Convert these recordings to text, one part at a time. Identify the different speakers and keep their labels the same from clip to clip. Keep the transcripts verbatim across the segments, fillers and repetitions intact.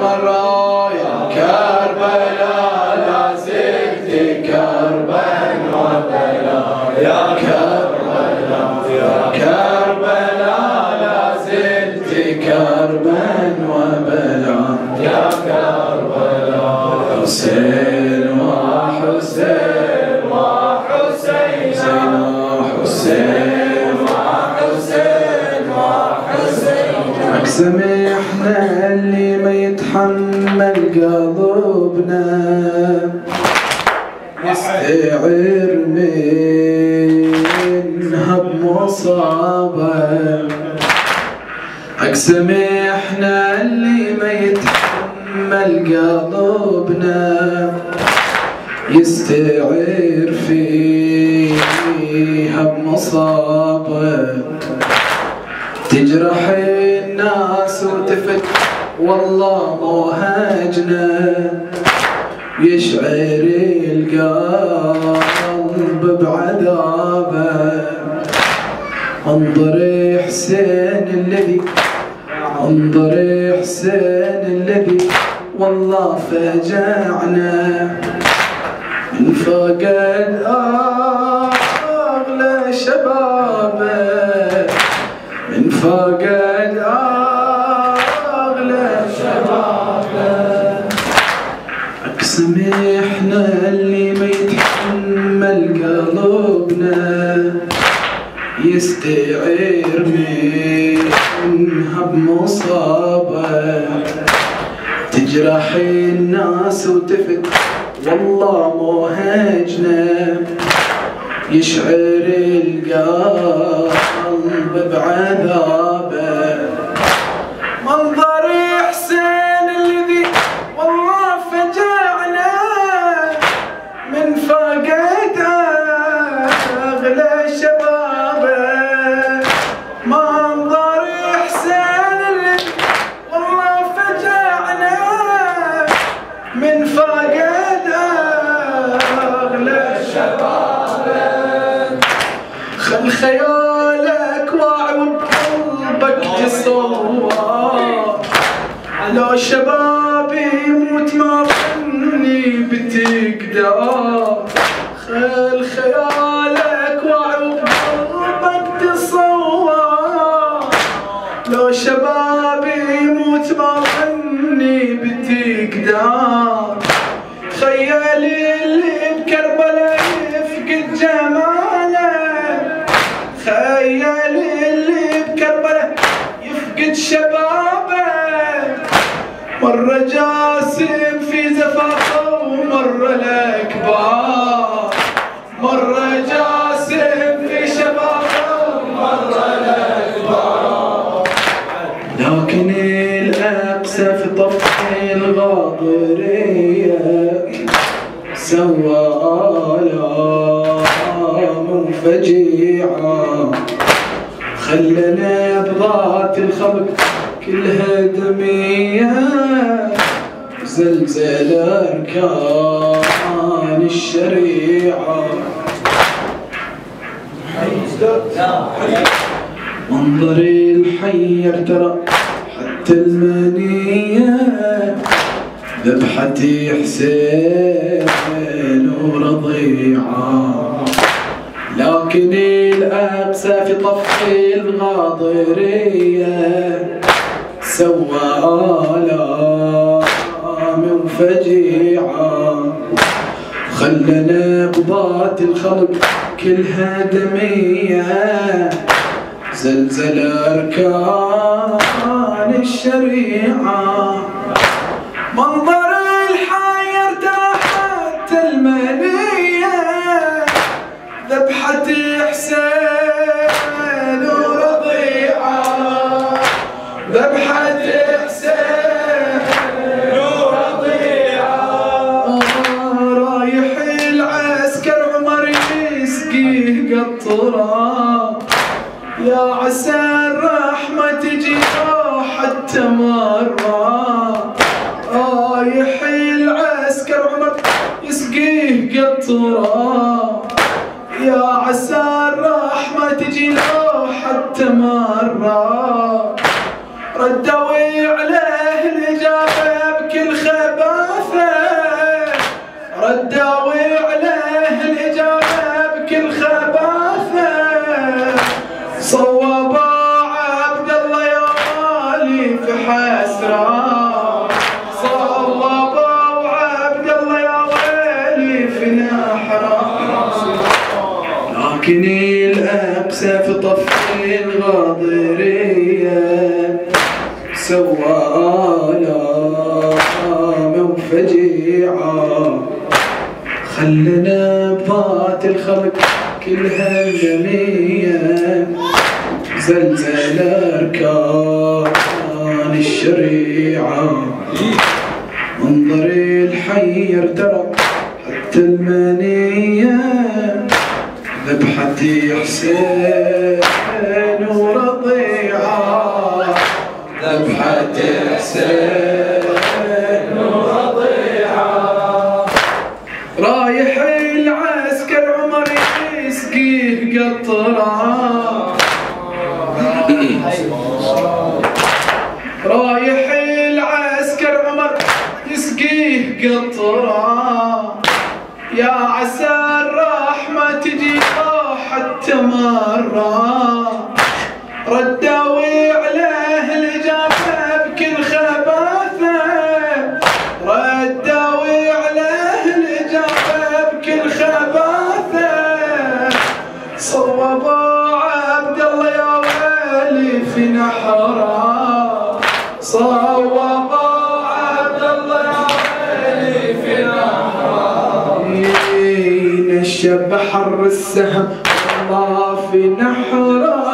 Speaker 1: مرة يا كربلاء لا زلت كربا وبلاء يا كربلاء يا كربلاء لا زلت كربا وبلاء يا كربلاء حسين وحسين وحسين زين حسين وحسين وحسين اقسم احنا اللي ما يتحمل قلبنا يستعير منها بمصابه اقسم احنا اللي ما يتحمل قلبنا يستعير فيها بمصابه تجرح الناس وتفت والله موهجنا يشعر القلب بعذابه انظر حسين الذي انظر حسين الذي والله فجعنا من فقد اغلى شبابه من فقد اغلى شبابه اقسم احنا اللي ما يتحمل قلبنا يستعير منها بمصابه تجرح الناس وتفت والله موهجنا يشعر القلب بعذابه منظر حسين الذي والله فجعنا من فقد اغلى شبابه منظر حسين الذي والله فجعنا من فقد اغلى شبابه خل خيالك واعي وبقلبك تصور لو شبابي يموت ما ظني بتقدر خل خيالك واعي وبقلبك تصور لو شبابي يموت ما ظني بتقدر تخيل اللي بكربلاء يفقد جماله تخيل اللي بكربلاء يفقد شبابه مرة جاسم في زفافه ومرة الأكبار مرة جاسم في شبابه ومرة الأكبار لكن الأقسى في طفح الغاضرية سوى آلام فجيعة خلنا بذات الخلق كلها دمية زلزل أركان الشريعة منظر الحي ترى حتى المنية ذبحة حسين ورضيعة لكن الأقسى في طفح الغاضرية سوى آلام فجيعة خلنا بضات الخلق كلها دمية زلزل أركان الشريعة منظر الحير تحت المنية ذبحة حسين ورضيعة ذبحة حسين ورضيعة رايح العسكر عمر يسقيه قطرة يا عسى الرحمة تجي حتى مرة رايح العسكر عمر يسقيه قطرة يا عسى الرحمة الشريعة خلنا بذات الخلق كلها جميع زلزل أركان الشريعة منظر الحير ترى حتى المنية ذبحة حسين ورضيعة ذبحة حسين ورضيعة رايح العسكر عمر يسقيه قطرة رايح العسكر عمر يسقيه قطرة يا عسى الرحمة تجي حتى مرة رداوي عليه الإجابة بكل خباثة رداوي عليه الإجابة بكل خباثة صوبوا عبد الله يا ويلي في نحره صوبوا عبد الله يا ويلي في نحره نشب حر السهم الله في نحره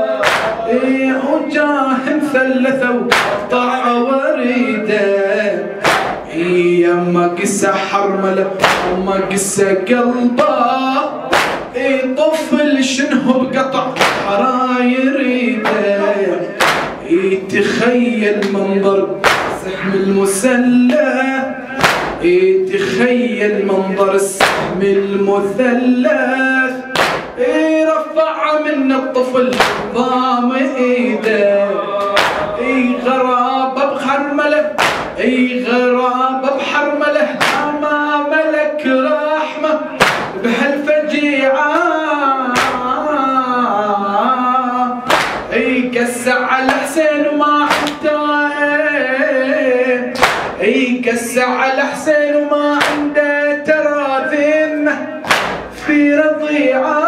Speaker 1: وجاه مثلثه وقطع وريده يما قسى حرمله وما قسى قلبه طفل شنو بقطع حراير يريده تخيل منظر سهم المسلح تخيل منظر السهم المثلث رفع من الطفل ضام ايده غرابه بحرمله غرابه بحرمله ما ملك رحمه بهالفجيعه قسى على حسين وما عنده قسى على حسين وما عنده ترى ذمه في رضيعه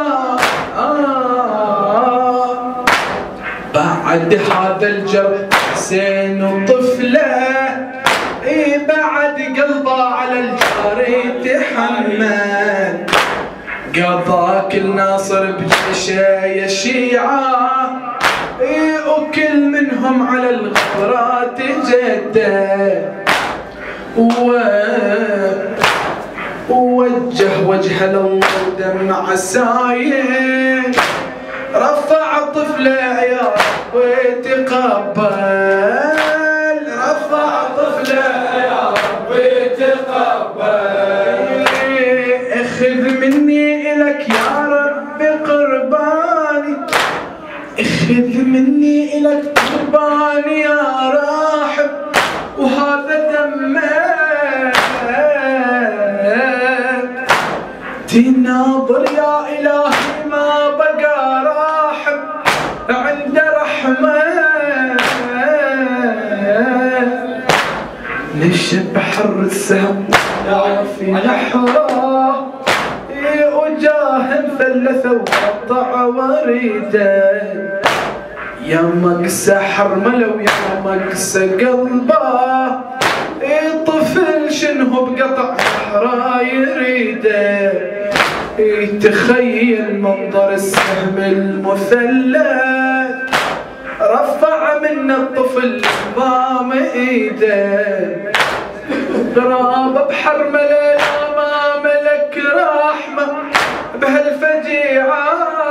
Speaker 1: بعد هذا الجرح حسين وطفله بعد قلبه على الجار يتحمل قضاك الناصر بجيشه يا شيعه وكل منهم على الغفرات جده ووجه وجه لله دمع سايل رفع طفله يا رب وتقبل رفع طفله يا رب وتقبل اخذ مني الك يا رب قرباني اخذ مني الك قرباني يا راحب وهذا دمك تناظر يا الهي ما بقى راحب عند رحمه نشب حر السهم في نحره وجاه مثلثه وقطع وريده يا مقسى حرمله ويا مقسى قلبه طفل شنو بقطع حرا يريده تخيل منظر السهم المثلث رفع من الطفل ضام ايده غرابه بحرمله ما ملك رحمه بهالفجيعه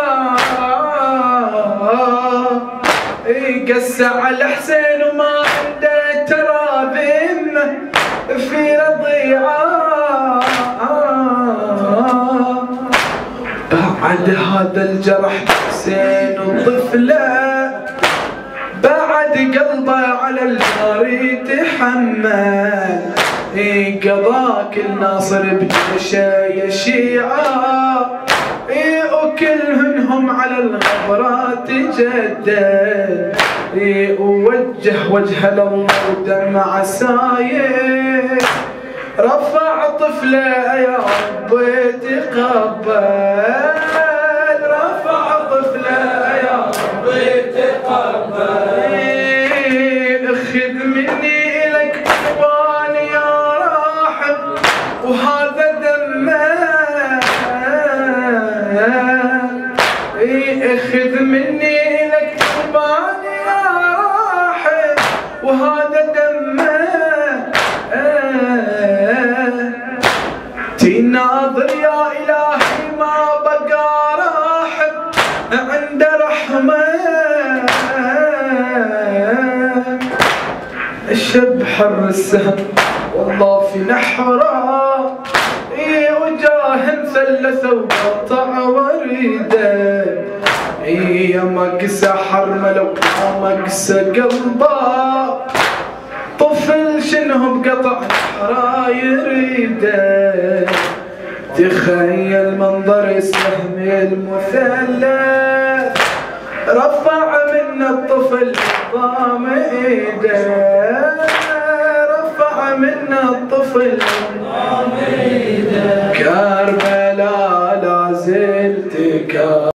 Speaker 1: قسى على حسين وما عنده ترى ذمه في رضيعه بعد هذا الجرح حسين وطفله بعد قلبه على الجار يتحمل قضاك الناصر بجيشه يا شيعه وكلهم على الغفرات جدد ووجه وجه لله ودمع سايل رفع طفله يا رب تقبل رفع طفله يا رب تقبل اخذ مني الك قرباني يا رب الشب حر السهم والله في نحره، اي وجاه مثلثه وقطع وريده، اي يا مقسى حرمله ومقسى قلبه، طفل شنه بقطع نحره يريده. تخيل منظر السهم المثلث رفع من الطفل ضام ايده، رفع من الطفل ضام ايده. كربلاء لا زلت كربلاء.